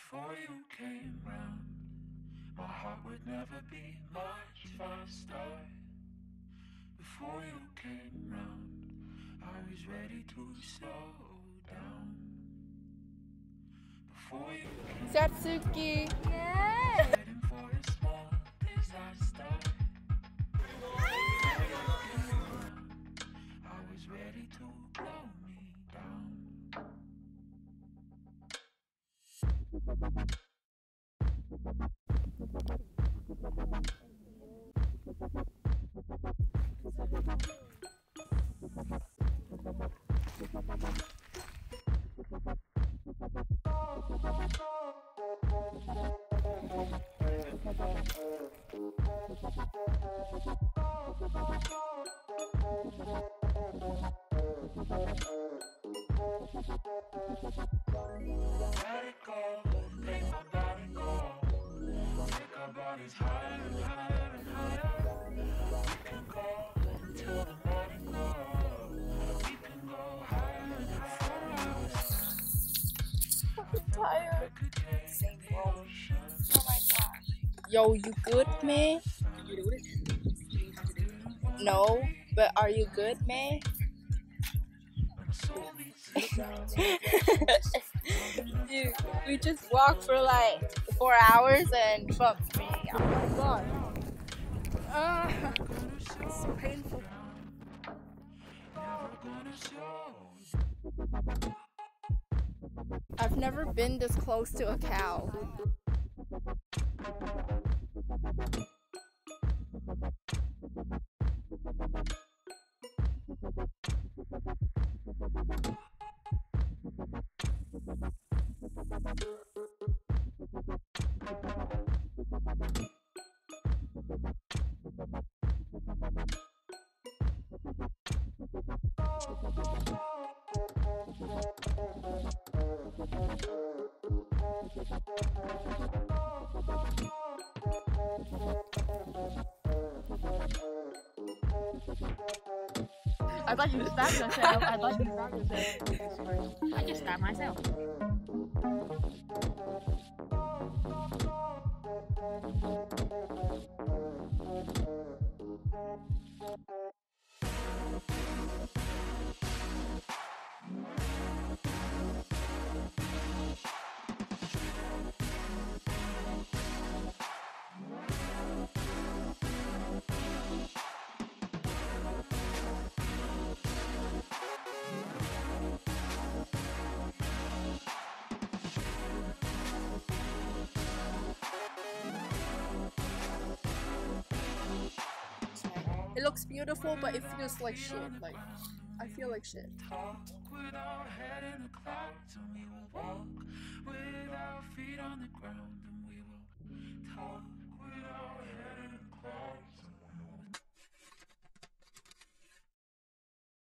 Before you came round, my heart would never be much faster. Before you came round, I was ready to slow down. Before you came Satsuki! Yeah! heading for a small disaster. I was ready to blow me down. Let it go, make my body go. Take our bodies higher and higher and higher. We can go until the morning glow. We can go higher and higher. I'm tired. Same roll. Oh my gosh. Yo, you good, man? No, but are you good, man? Dude, we just walked for like 4 hours and fuck me. Oh my god. It's so painful. I've never been this close to a cow. I thought you stabbed yourself. I thought you stabbed yourself. I just stabbed myself. It looks beautiful, but it feels like shit. Like, I feel like shit. Talk without